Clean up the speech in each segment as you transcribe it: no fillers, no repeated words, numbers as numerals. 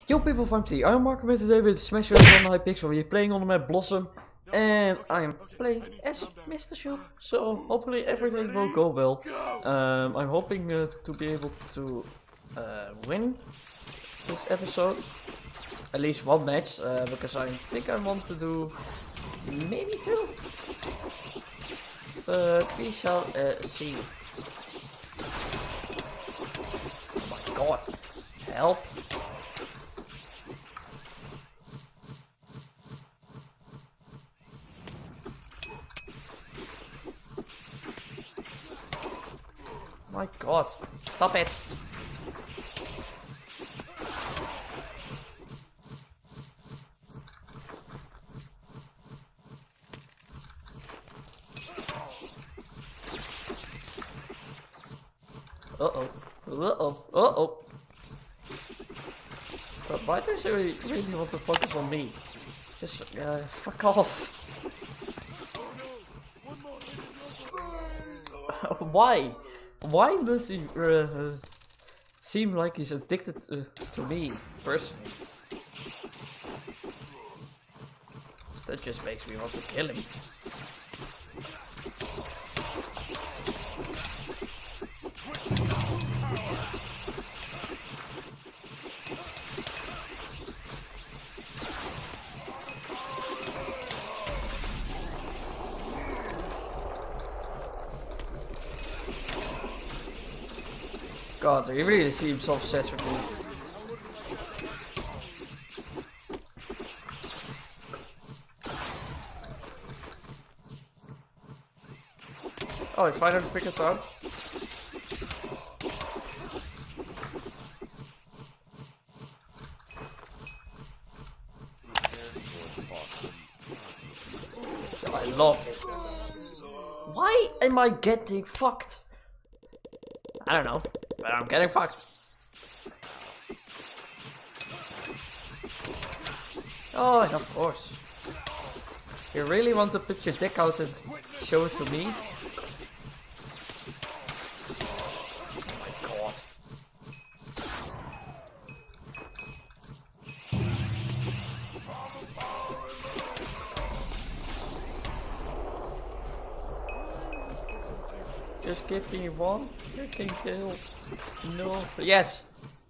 Yo people from T, I'm Mark and today with Smash Bros. on Hypixel. We're playing on the map Blossom and I'm playing as Mr. Shoop, so hopefully everything will go well. I'm hoping to be able to win this episode, at least one match, because I think I want to do maybe two, but we shall see. Oh my god, help! My god, stop it! Uh-oh, uh-oh, uh-oh. But why does he really want to focus on me? Just, fuck off. Why? Why does he seem like he's addicted to me, personally? That just makes me want to kill him. God, he really seems so obsessed with me. Oh, I finally figured it out. Yeah, I love it. Why am I getting fucked? I don't know, but I'm getting fucked. Oh, and of course. You really want to put your dick out and show it to me? Oh my god. Just give me one freaking kill. No. Yes!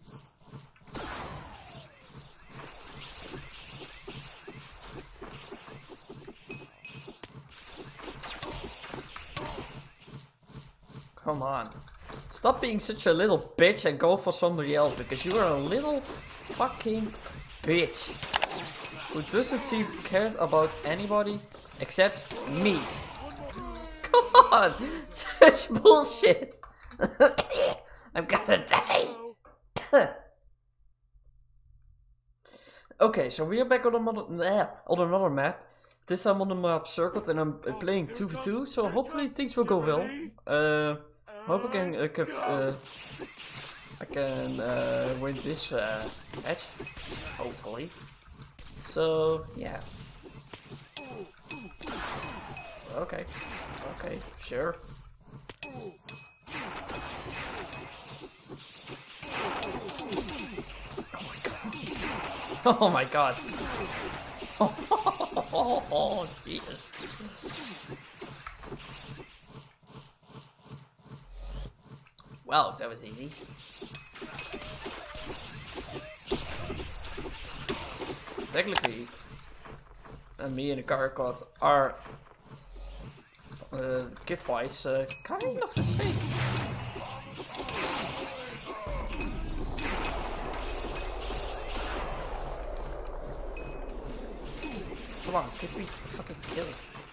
Come on. Stop being such a little bitch and go for somebody else, because you are a little fucking bitch who doesn't seem cared about anybody except me. Come on! Such bullshit! I'm gonna die! Okay, so we are back on another map. This time on the map Circled, and I'm playing 2v2, so hopefully things will go well. Hope I can win this match, hopefully. So yeah. Okay, sure. Oh my god. Oh, Jesus. Wow, that was easy. Technically, me and the Karakot are kit-wise kind of the same. Come on, get me fucking killed.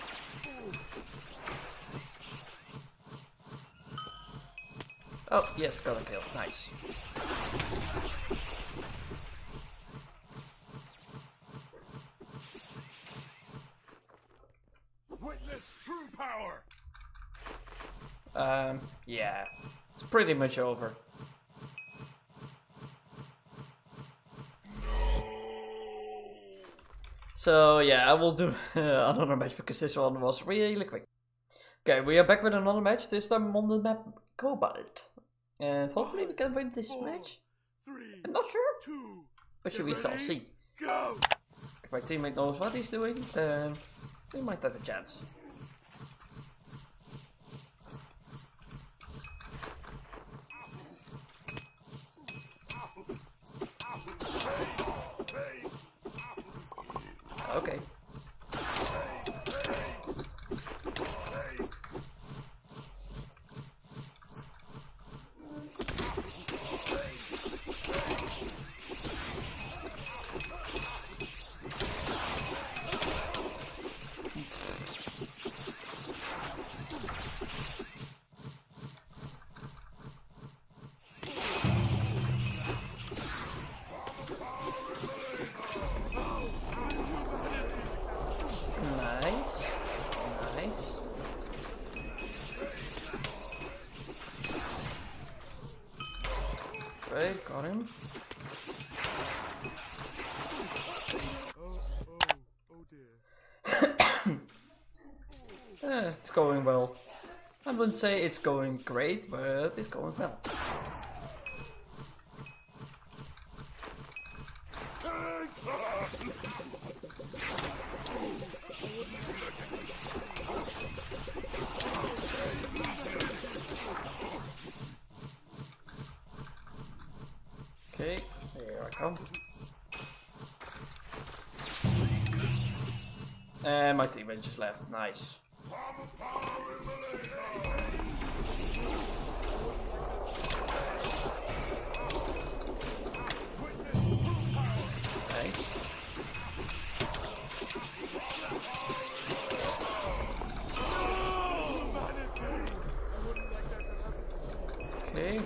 Oh, yes, got a kill. Nice. Witness true power. Yeah. It's pretty much over. So yeah, I will do another match because this one was really quick. Okay, we are back with another match, this time on the map Cobalt. And hopefully we can win this match. I'm not sure, but we shall see. Go! If my teammate knows what he's doing, then we might have a chance. Okay. Nice. Nice. Great, got him. Oh dear. It's going well. I wouldn't say it's going great, but it's going well. Okay, here I come. And my teammate just left. Nice. Thanks. Okay.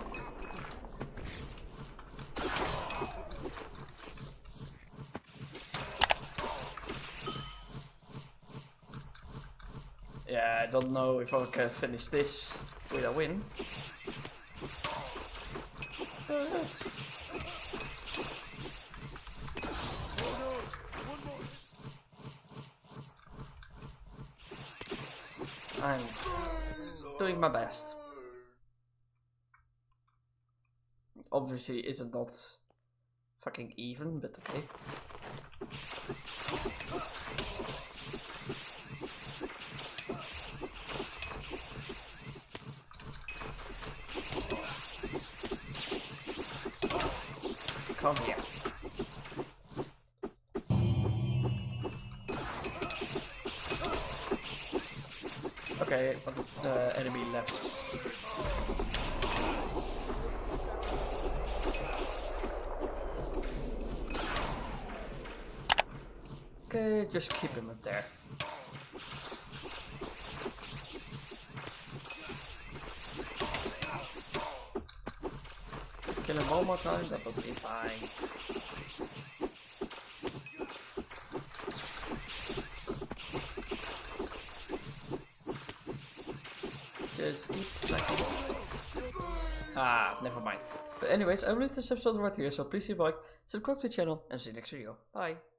Yeah, I don't know if I can finish this with a win. So that's... I'm doing my best. Obviously, isn't not fucking even, but okay. Come here. Okay, but the enemy left. Okay, just keep him up there. Kill him one more time, that will be fine. Just keep slacking. Ah, never mind. But anyways, I will leave this episode right here, so please leave a like, subscribe to the channel, and see you next video. Bye!